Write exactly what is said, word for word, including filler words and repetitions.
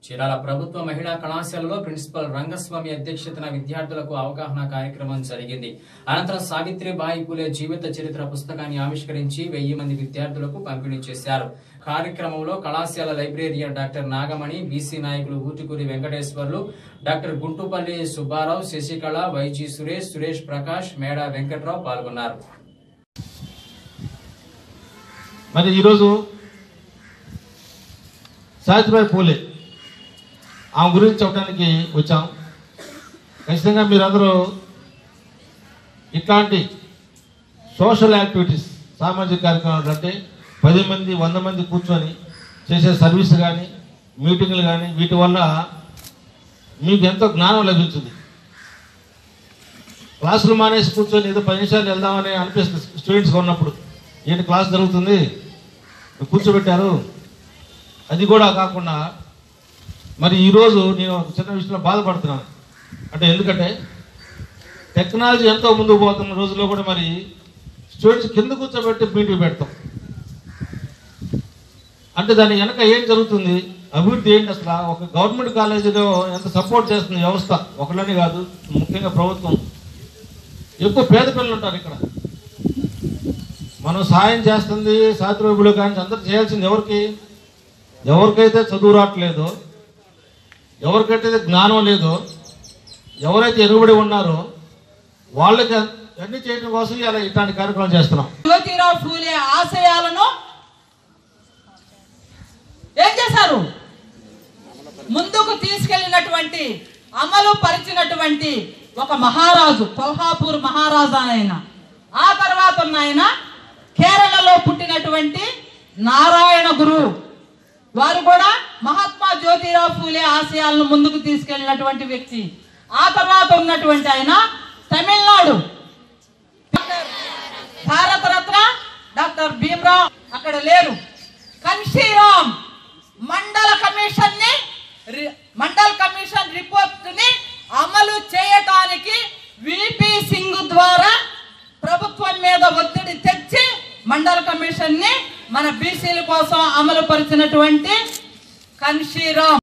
చీరాల ప్రభుత్వ మహిళా కళాశాలలో ప్రిన్సిపల్ రంగస్వామి అధ్యక్షతన విద్యార్థులకు అవగాహన కార్యక్రమం జరిగింది. అనంతరం సావిత్రిబాయి పూలే జీవిత చరిత్ర పుస్తకాన్ని ఆవిష్కరించి వెయ్యి మంది విద్యార్థులకు పంపిణీ చేశారు. కార్యక్రమంలో కళాశాల లైబ్రేరియన్ డాక్టర్ నాగమణి, బీసీ నాయకులు ఊటుకూరి వెంకటేశ్వర్లు, డాక్టర్ గుంటుపల్లి సుబ్బారావు, శశికళ, వైజీ సురేష్, సురేష్ ప్రకాష్, మేడా వెంకట్రావు పాల్గొన్నారు. మరి ఈరోజు సావిత్రిబాయి పూలే ఆమె గురించి చెప్పడానికి వచ్చాం. ఖచ్చితంగా మీరందరూ ఇట్లాంటి సోషల్ యాక్టివిటీస్, సామాజిక కార్యక్రమాలు అంటే పది మంది వంద మంది కూర్చొని చేసే సర్వీస్ కానీ, మీటింగ్లు కానీ, వీటి వల్ల మీకు ఎంతో జ్ఞానం లభించింది. క్లాసులు మానేసి కూర్చొని ఏదో పది నిమిషాలు వెళ్దామని అనిపిస్తుంది స్టూడెంట్స్గా ఉన్నప్పుడు. ఏంటి క్లాస్ జరుగుతుంది, కూర్చోబెట్టారు. అది కూడా కాకుండా మరి ఈరోజు నేను చిన్న విషయంలో బాధపడుతున్నాను. అంటే ఎందుకంటే టెక్నాలజీ ఎంతో ముందుకు పోతున్న రోజుల్లో కూడా మరి స్టూడెంట్స్ కింద కూర్చోబెట్టి మీటింగ్ పెడతాం. అంటే దాని వెనక ఏం జరుగుతుంది, అభివృద్ధి ఏంటి, అసలు ఒక గవర్నమెంట్ కాలేజీలో ఎంత సపోర్ట్ చేస్తుంది వ్యవస్థ, ఒకళ్ళని కాదు, ముఖ్యంగా ప్రభుత్వం. ఎక్కువ పేద పిల్లలు ఉంటారు ఇక్కడ. మనం సాయం చేస్తుంది సావిత్రిబాయి కానీ అందరూ చేయాల్సింది ఎవరికి, ఎవరికైతే చదువు రావట్లేదో, ఎవరికైతే జ్ఞానం లేదో, ఎవరైతే ఎరుగుబడి ఉన్నారో వాళ్ళకి అన్ని చేయడం కోసం ఇలా ఇట్లాంటి కార్యక్రమాలు చేస్తున్నాం. జ్యోతిరావు ఫూలే ఆశయాలను ఏం చేశారు, ముందుకు తీసుకెళ్లినటువంటి, అమలు పరిచినటువంటి ఒక మహారాజు, కొల్హాపూర్ మహారాజు ఆయన. ఆ తర్వాత ఉన్న ఆయన కేరళలో పుట్టినటువంటి నారాయణ గురు. వారు కూడా మహాత్మా జ్యోతిరావు ఫూలే ఆశయాలను ముందుకు తీసుకెళ్లినటువంటి వ్యక్తి. ఆ తర్వాత ఉన్నటువంటి ఆయన తమిళనాడు భారతరత్న డాక్టర్ భీమ్రావ్ అక్కడ లేరు. కన్షీరామ్ మండల కమిషన్ ని మండల్ కమిషన్ రిపోర్ట్ ని అమలు చేయటానికి విపి సింగ్ ద్వారా ప్రభుత్వం మీద ఒత్తిడి తెచ్చి మండల కమిషన్ ని మన బీసీల కోసం అమలు పరిచినటువంటి కన్షీరామ్.